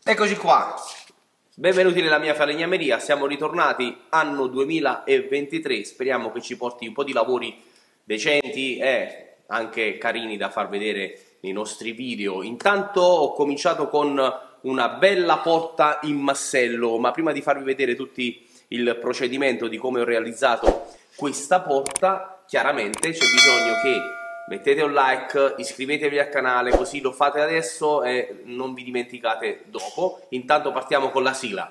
Eccoci qua, benvenuti nella mia falegnameria, siamo ritornati anno 2023, speriamo che ci porti un po' di lavori decenti e anche carini da far vedere nei nostri video. Intanto ho cominciato con una bella porta in massello, ma prima di farvi vedere tutto il procedimento di come ho realizzato questa porta, chiaramente c'è bisogno che mettete un like, iscrivetevi al canale, così lo fate adesso e non vi dimenticate dopo. Intanto partiamo con la sigla.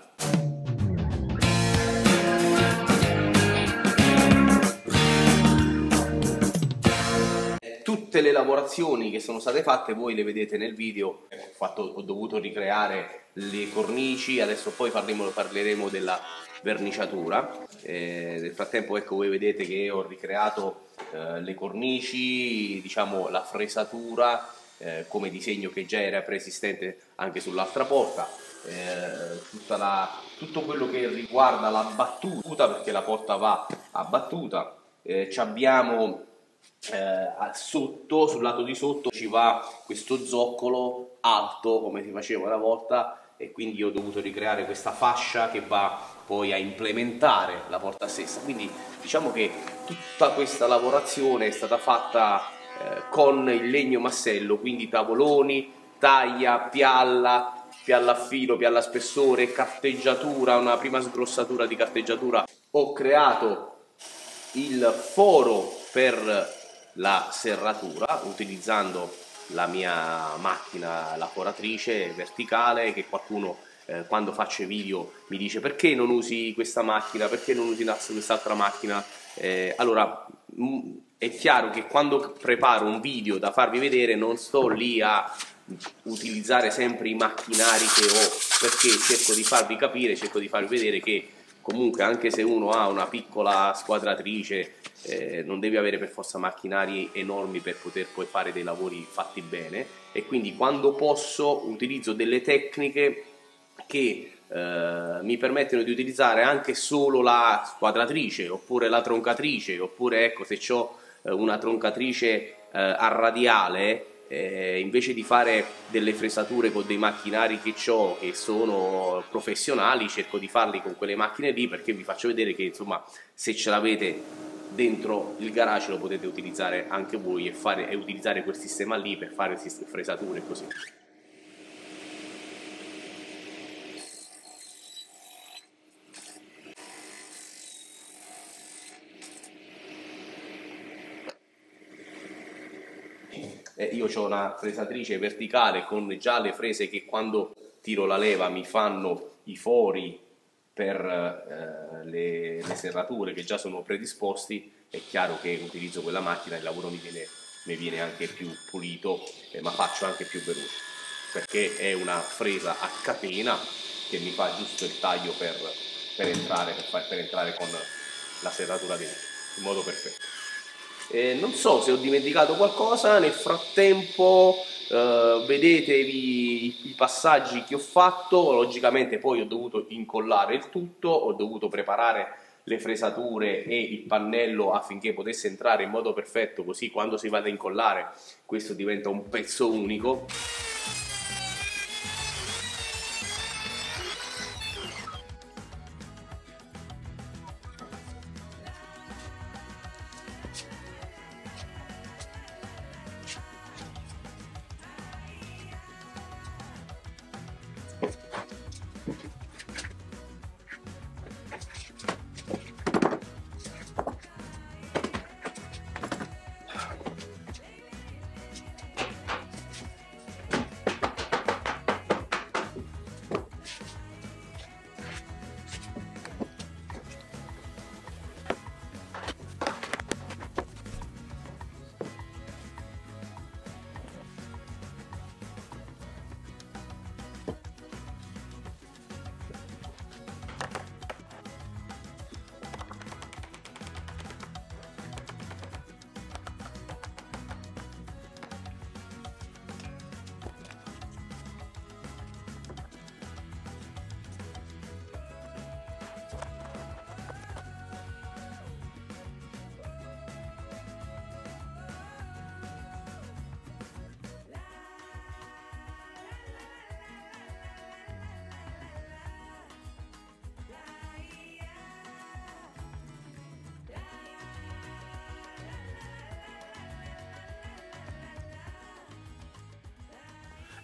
Tutte le lavorazioni che sono state fatte voi le vedete nel video. Ho dovuto ricreare le cornici, adesso poi parleremo della verniciatura. Nel frattempo, ecco, voi vedete che ho ricreato le cornici, diciamo la fresatura come disegno che già era preesistente anche sull'altra porta, tutto quello che riguarda la battuta, perché la porta va abbattuta. Abbiamo sotto, sul lato di sotto ci va questo zoccolo alto come si faceva una volta, e quindi ho dovuto ricreare questa fascia che va poi a implementare la porta stessa. Quindi diciamo che tutta questa lavorazione è stata fatta con il legno massello, quindi tavoloni, taglia, pialla a filo, pialla a spessore, carteggiatura, una prima sgrossatura di carteggiatura. Ho creato il foro per la serratura utilizzando la mia macchina, la foratrice verticale, che qualcuno quando faccio i video mi dice: perché non usi questa macchina, perché non usi quest'altra macchina? Allora è chiaro che quando preparo un video da farvi vedere non sto lì a utilizzare sempre i macchinari che ho, perché cerco di farvi capire, cerco di farvi vedere che comunque anche se uno ha una piccola squadratrice non devi avere per forza macchinari enormi per poter poi fare dei lavori fatti bene, e quindi quando posso utilizzo delle tecniche che mi permettono di utilizzare anche solo la squadratrice oppure la troncatrice, oppure ecco, se ho una troncatrice a radiale, invece di fare delle fresature con dei macchinari che ho che sono professionali, cerco di farli con quelle macchine lì, perché vi faccio vedere che insomma se ce l'avete dentro il garage lo potete utilizzare anche voi e utilizzare quel sistema lì per fare fresature e così. Io ho una fresatrice verticale con già le frese che quando tiro la leva mi fanno i fori per le serrature che già sono predisposti. È chiaro che utilizzo quella macchina, il lavoro mi viene anche più pulito, ma faccio anche più veloce, perché è una fresa a catena che mi fa giusto il taglio per entrare con la serratura dentro in modo perfetto. Non so se ho dimenticato qualcosa. Nel frattempo vedetevi i passaggi che ho fatto. Logicamente poi ho dovuto incollare il tutto, ho dovuto preparare le fresature e il pannello affinché potesse entrare in modo perfetto, così quando si vada a incollare questo diventa un pezzo unico.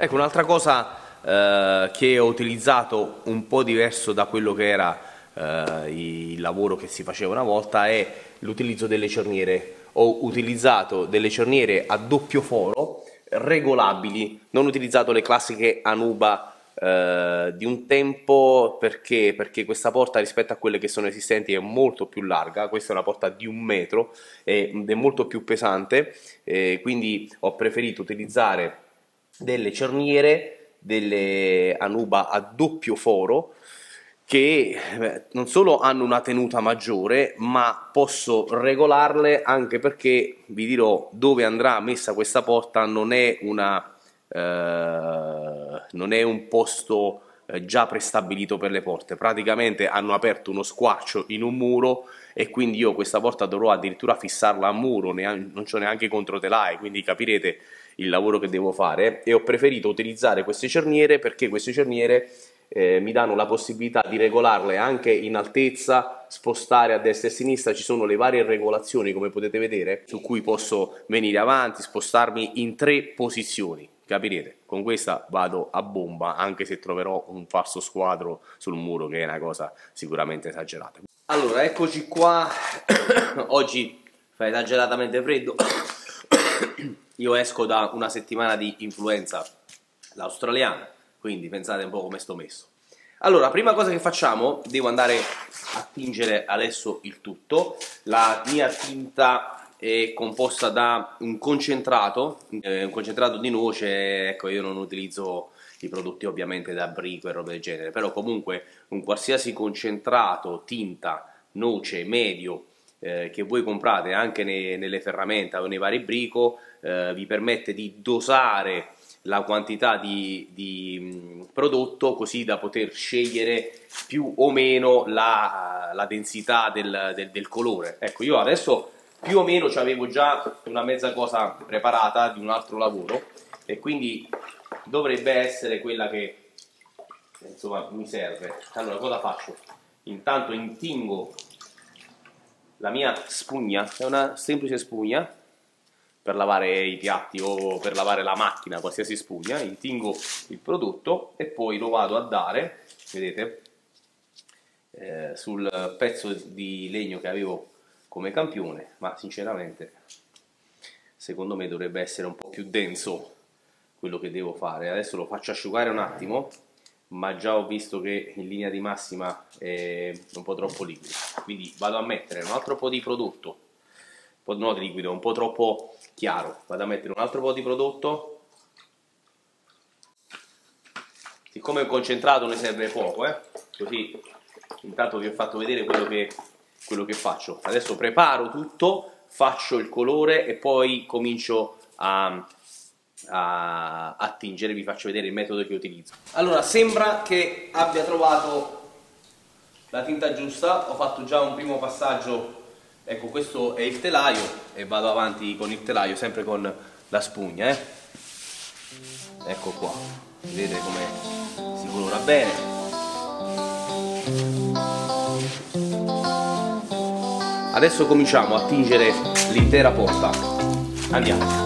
Ecco, un'altra cosa che ho utilizzato un po' diverso da quello che era il lavoro che si faceva una volta è l'utilizzo delle cerniere. Ho utilizzato delle cerniere a doppio foro regolabili, non ho utilizzato le classiche Anuba di un tempo perché questa porta rispetto a quelle che sono esistenti è molto più larga. Questa è una porta di 1 metro ed è molto più pesante, quindi ho preferito utilizzare delle cerniere, delle Anuba a doppio foro che non solo hanno una tenuta maggiore, ma posso regolarle anche perché vi dirò dove andrà messa questa porta. Non è un posto già prestabilito per le porte, praticamente hanno aperto uno squarcio in un muro e quindi io questa porta dovrò addirittura fissarla a muro, non c'ho neanche controtelai, quindi capirete il lavoro che devo fare. E ho preferito utilizzare queste cerniere perché queste cerniere mi danno la possibilità di regolarle anche in altezza, spostare a destra e a sinistra. Ci sono le varie regolazioni, come potete vedere, su cui posso venire avanti, spostarmi in 3 posizioni, capirete? Con questa vado a bomba, anche se troverò un falso squadro sul muro, che è una cosa sicuramente esagerata. Allora, eccoci qua. Oggi fa esageratamente freddo. Io esco da una settimana di influenza australiana, quindi pensate un po' come sto messo. Allora, prima cosa che facciamo, devo andare a tingere adesso il tutto. La mia tinta è composta da un concentrato di noce. Ecco, io non utilizzo i prodotti ovviamente da Brico e roba del genere, però comunque un qualsiasi concentrato, tinta, noce, medio, che voi comprate anche nelle ferramenta o nei vari Brico, vi permette di dosare la quantità di prodotto, così da poter scegliere più o meno la densità del colore. Ecco, io adesso più o meno avevo già una mezza cosa preparata di un altro lavoro e quindi dovrebbe essere quella che insomma mi serve. Allora, cosa faccio? Intanto intingo la mia spugna, è una semplice spugna per lavare i piatti o per lavare la macchina, qualsiasi spugna. Intingo il prodotto e poi lo vado a dare, vedete, sul pezzo di legno che avevo come campione, ma sinceramente secondo me dovrebbe essere un po' più denso quello che devo fare. Adesso lo faccio asciugare un attimo, ma già ho visto che in linea di massima è un po' troppo liquido, quindi vado a mettere un altro po' di prodotto, no, di liquido, un po' troppo chiaro. Vado a mettere un altro po' di prodotto. Siccome è concentrato ne serve poco, così intanto vi ho fatto vedere quello che faccio. Adesso preparo tutto, faccio il colore e poi comincio a tingere. Vi faccio vedere il metodo che utilizzo. Allora, sembra che abbia trovato la tinta giusta. Ho fatto già un primo passaggio. Ecco, questo è il telaio e vado avanti con il telaio sempre con la spugna, ecco qua, vedete come si colora bene. Adesso cominciamo a tingere l'intera porta. Andiamo.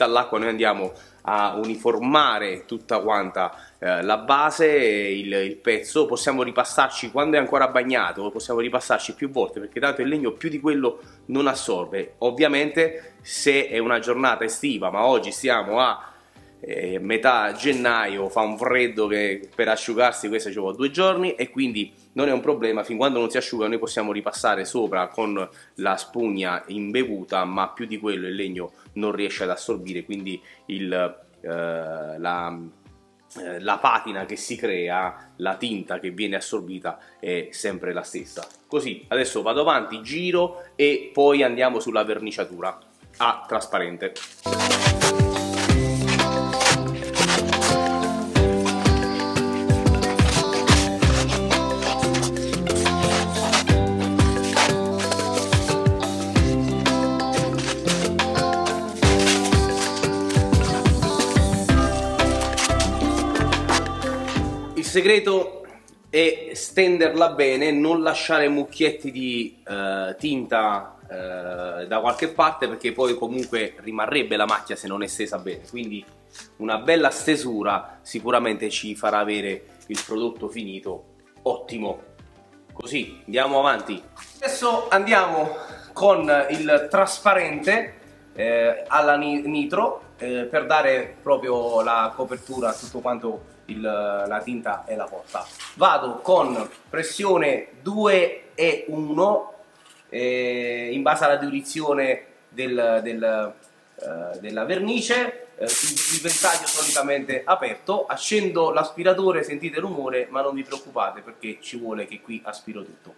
assorbita all'acqua noi andiamo a uniformare tutta quanta la base, il pezzo. Possiamo ripassarci quando è ancora bagnato, possiamo ripassarci più volte, perché tanto il legno più di quello non assorbe. Ovviamente se è una giornata estiva, ma oggi siamo a metà gennaio, fa un freddo che per asciugarsi questo ci vuole 2 giorni, e quindi non è un problema. Fin quando non si asciuga noi possiamo ripassare sopra con la spugna imbevuta, ma più di quello il legno non riesce ad assorbire, quindi la patina che si crea, la tinta che viene assorbita è sempre la stessa. Così adesso vado avanti, giro e poi andiamo sulla verniciatura a trasparente. Il segreto è stenderla bene, non lasciare mucchietti di tinta da qualche parte, perché poi comunque rimarrebbe la macchia se non è stesa bene. Quindi una bella stesura sicuramente ci farà avere il prodotto finito ottimo. Così andiamo avanti. Adesso andiamo con il trasparente alla nitro per dare proprio la copertura a tutto quanto la tinta e la porta. Vado con pressione 2 e 1 in base alla diluizione della vernice, il ventaglio solitamente aperto. Accendo l'aspiratore, sentite il rumore, ma non vi preoccupate perché ci vuole che qui aspiro tutto.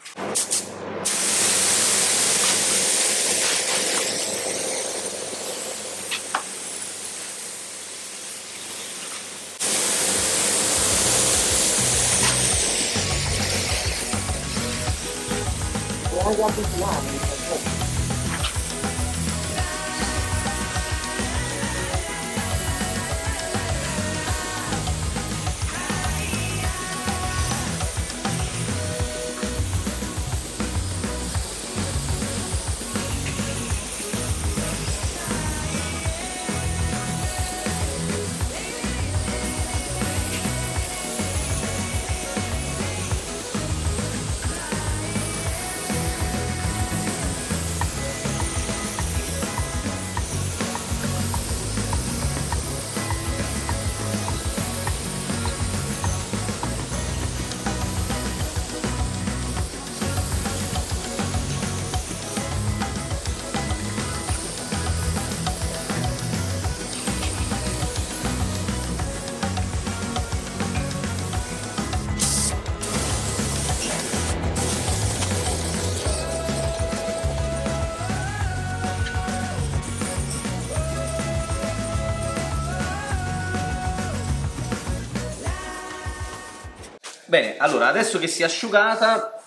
Bene, allora adesso che si è asciugata,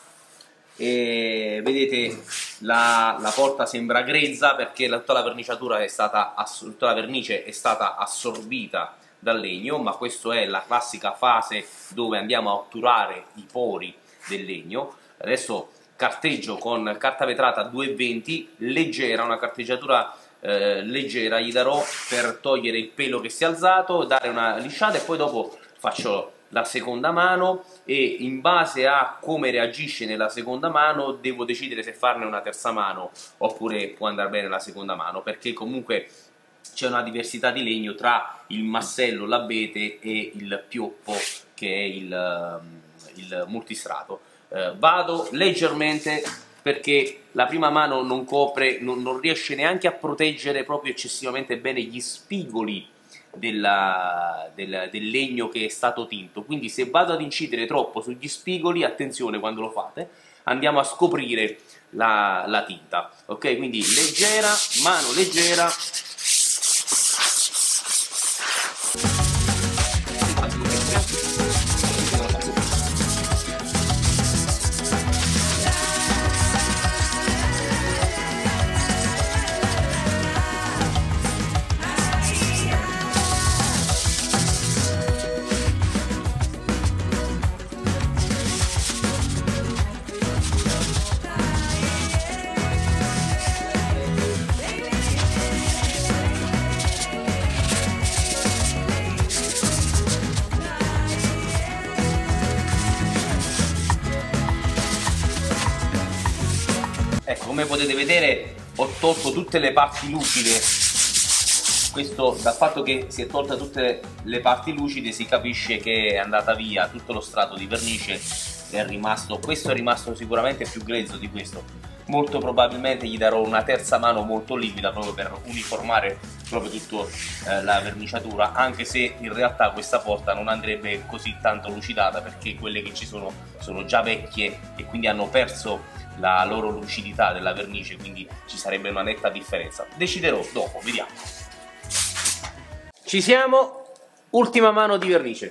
vedete la porta sembra grezza perché tutta la verniciatura tutta la vernice è stata assorbita dal legno, ma questa è la classica fase dove andiamo a otturare i pori del legno. Adesso carteggio con carta vetrata 220 leggera, una carteggiatura leggera gli darò per togliere il pelo che si è alzato, dare una lisciata, e poi dopo faccio la seconda mano, e in base a come reagisce nella seconda mano devo decidere se farne una terza mano oppure può andare bene la seconda mano, perché comunque c'è una diversità di legno tra il massello, l'abete e il pioppo, che è il multistrato. Vado leggermente perché la prima mano non copre, non riesce neanche a proteggere proprio eccessivamente bene gli spigoli del legno che è stato tinto. Quindi se vado ad incidere troppo sugli spigoli, attenzione quando lo fate, andiamo a scoprire la tinta. Ok, quindi leggera, mano leggera. come potete vedere ho tolto tutte le parti lucide. Questo, dal fatto che si è tolta tutte le parti lucide, si capisce che è andata via tutto lo strato di vernice, è rimasto, questo è rimasto sicuramente più grezzo di questo. Molto probabilmente gli darò una terza mano molto liquida proprio per uniformare proprio tutta la verniciatura, anche se in realtà questa porta non andrebbe così tanto lucidata, perché quelle che ci sono già vecchie e quindi hanno perso la loro lucidità della vernice, quindi ci sarebbe una netta differenza. Deciderò dopo, vediamo. Ci siamo, ultima mano di vernice.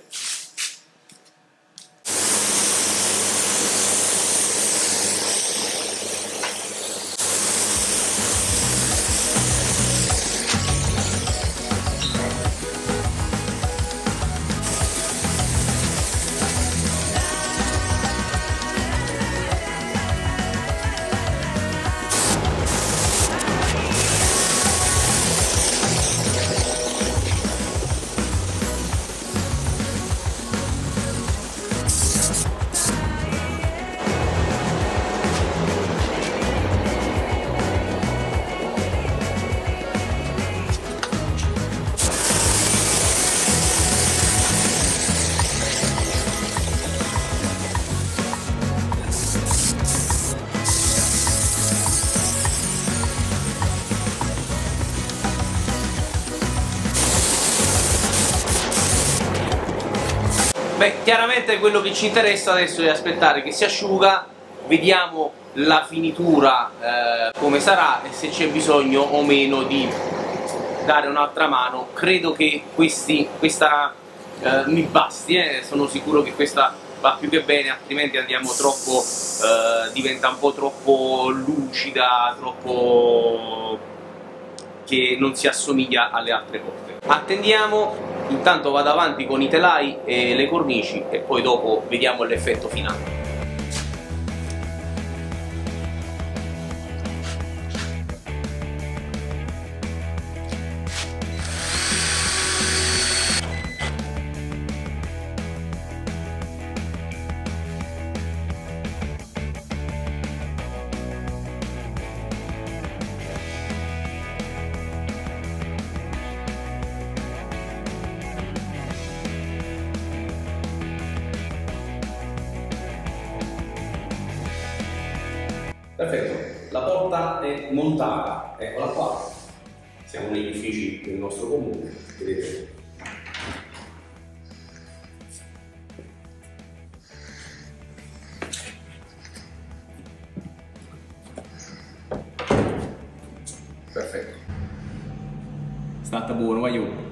Beh, chiaramente quello che ci interessa adesso è aspettare che si asciuga, vediamo la finitura come sarà e se c'è bisogno o meno di dare un'altra mano. Credo che questa mi basti, sono sicuro che questa va più che bene, altrimenti andiamo troppo, diventa un po' troppo lucida, troppo che non si assomiglia alle altre porte. Attendiamo. Intanto vado avanti con i telai e le cornici e poi dopo vediamo l'effetto finale. Perfetto, la porta è montata, eccola qua, siamo negli uffici del nostro comune, vedete. Perfetto. È stata buona, vai io.